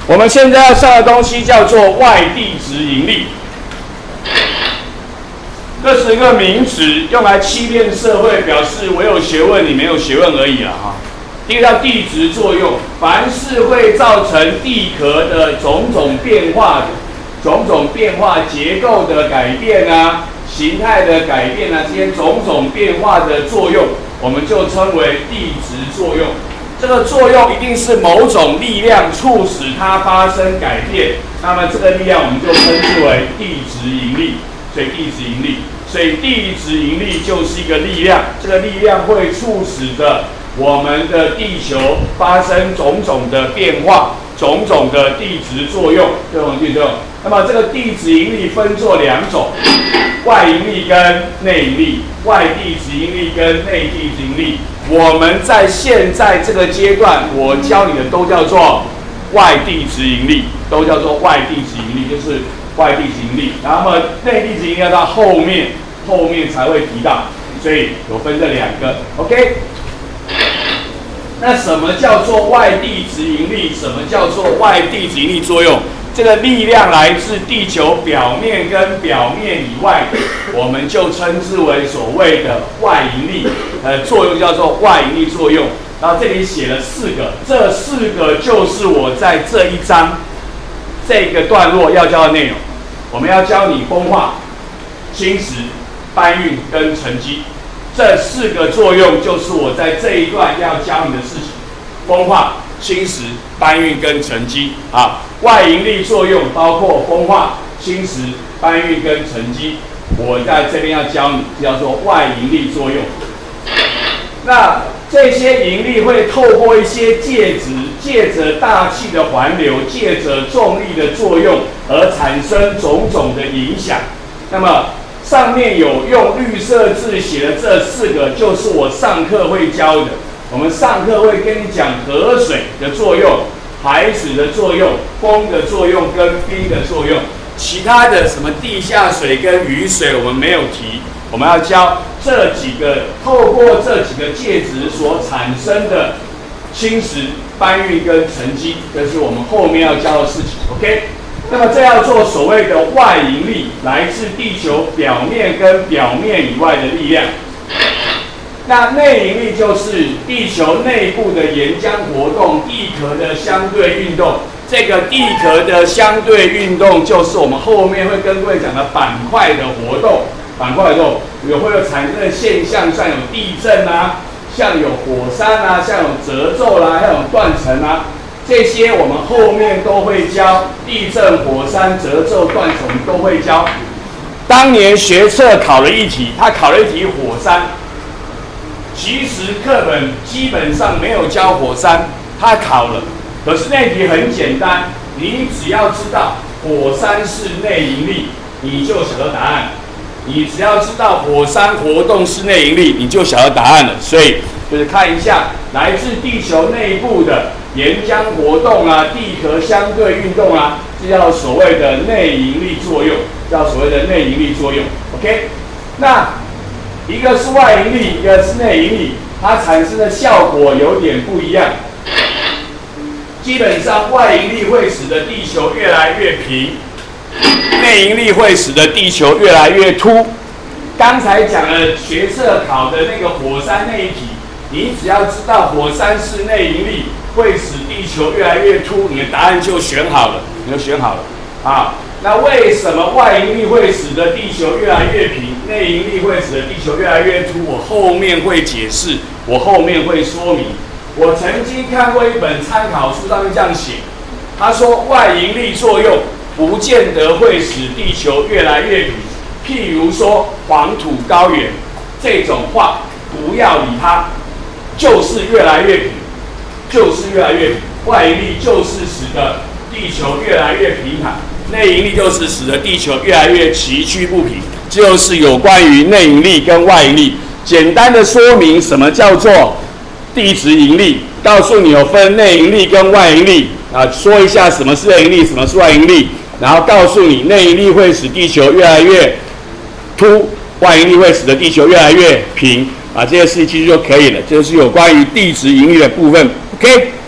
我们现在要上的东西叫做外地值盈利，这是一个名词，用来欺骗社会，表示我有学问，你没有学问而已啦哈。第一个叫地质作用，凡是会造成地壳的种种变化结构的改变啊，形态的改变啊，这些种种变化的作用，我们就称为地质作用。这个作用一定是某种力量促使它发生改变，那么这个力量我们就称之为地质盈利。所以地质盈利就是一个力量，这个力量会促使着我们的地球发生种种的变化，种种的地质作用，那么这个地质盈利分作两种，外盈利跟内盈利，外地质盈利跟内地质盈利。我们在现在这个阶段，我教你的都叫做外地质盈利，就是外地质盈利。然后内地质盈利要到后面才会提到，所以有分这两个 ，OK。那什么叫做外地质盈利？什么叫做外地质盈利作用？这个力量来自地球表面跟表面以外，我们就称之为所谓的外盈利，作用叫做外盈利作用。然后这里写了4个，这4个就是我在这一章这个段落要教的内容。我们要教你风化、侵蚀、搬运跟沉积。这4个作用就是我在这一段要教你的事情：风化、侵蚀、搬运跟沉积。啊，外盈利作用包括风化、侵蚀、搬运跟沉积。我在这边要教你，叫做外盈利作用。那这些盈利会透过一些介质，借着大气的环流，借着重力的作用而产生种种的影响。那么上面有用绿色字写的这4个，就是我上课会教的。我们上课会跟你讲河水的作用、海水的作用、风的作用跟冰的作用。其他的什么地下水跟雨水我们没有提。我们要教这几个，透过这几个介质所产生的侵蚀、搬运跟沉积，这是我们后面要教的事情。OK。那么这要做所谓的外盈利，来自地球表面跟表面以外的力量。那内盈利就是地球内部的岩浆活动，地壳的相对运动。这个地壳的相对运动就是我们后面会跟各位讲的板块的活动。板块活动会有产生的现象，像有地震啊，像有火山啊，像有褶皱啦，像有断层啊。这些我们后面都会教，地震、火山、褶皱、断层我们都会教。当年学测考了一题，他考了一题火山，其实课本基本上没有教火山，他考了，可是那题很简单，你只要知道火山是内盈利，你就晓得答案。你只要知道火山活动是内盈利，你就晓得答案了。所以就是看一下来自地球内部的岩浆活动啊，地壳相对运动啊，这叫所谓的内盈利作用，叫所谓的内盈利作用。OK， 那一个是外盈利，一个是内盈利，它产生的效果有点不一样。基本上外盈利会使得地球越来越平，内盈利会使得地球越来越凸。刚才讲了学测考的那个火山那一题，你只要知道火山是内盈利，会使地球越来越凸，你的答案就选好了，啊。那为什么外盈利会使得地球越来越平，内盈利会使得地球越来越凸？我后面会解释，我后面会说明。我曾经看过一本参考书，上面这样写，他说外盈利作用不见得会使地球越来越平。譬如说黄土高原这种话，不要理它，就是越来越平，外盈利就是使得地球越来越平坦，内盈利就是使得地球越来越崎岖不平，就是有关于内盈利跟外盈利。简单的说明什么叫做地质盈利，告诉你有分内盈利跟外盈利啊，说一下什么是内盈利，什么是外盈利，然后告诉你内盈利会使地球越来越凸，外盈利会使得地球越来越平啊，这些事情其实就可以了，这就是有关于地质盈利的部分。OK。